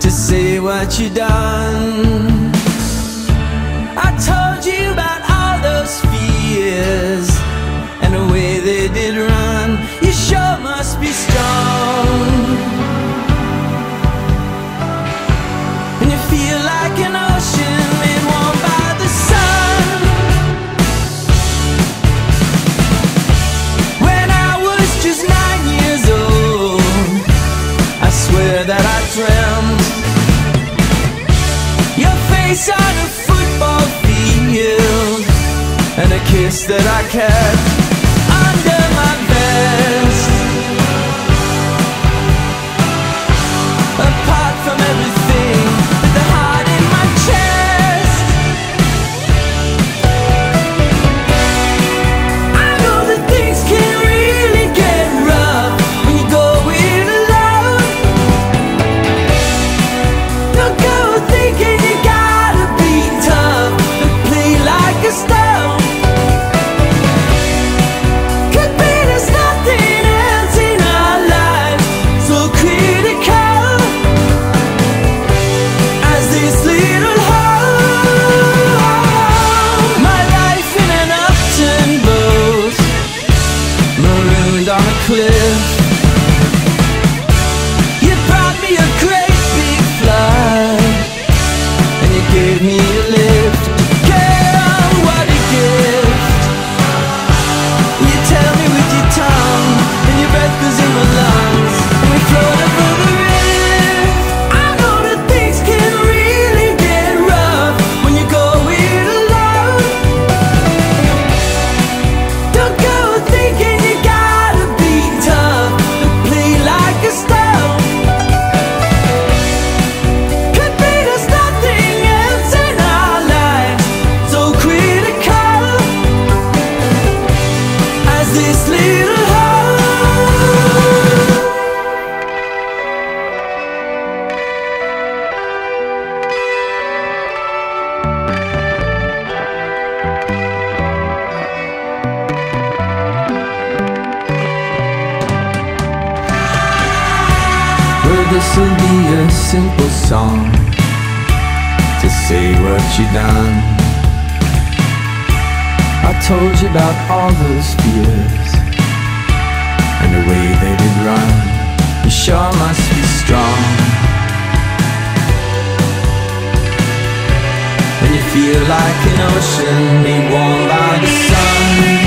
to say what you done. I told you about all those fears and the way they did run. You sure must be strong, and you feel like an ocean made warm by the sun. When I was just 9 years old, I swear that I dreamt your face on a football field and a kiss that I kept under my vest. Apart from everything but the heart in my chest, I know that things can really get rough when you go it alone. Don't go thinking you gotta be tough, but play like a stone. Could be there's nothing else in our lives so critical as this little hole. My life in an upturned boat, marooned on a cliff. You brought me a great big flood, and you gave me a lift. Girl, what a gift. You tell me with your tongue, and your breath goes in my lungs, and we float over the rift. I know that things can really get rough when you go it alone. Don't go thinking you gotta be tough, but play like a stone. Could be there's nothing else in our lives so critical as this little hole. Well, this'll be a simple song to say what you done. I told you about all those fears and the way they did run. You sure must be strong, and you feel like an ocean made warm by the sun.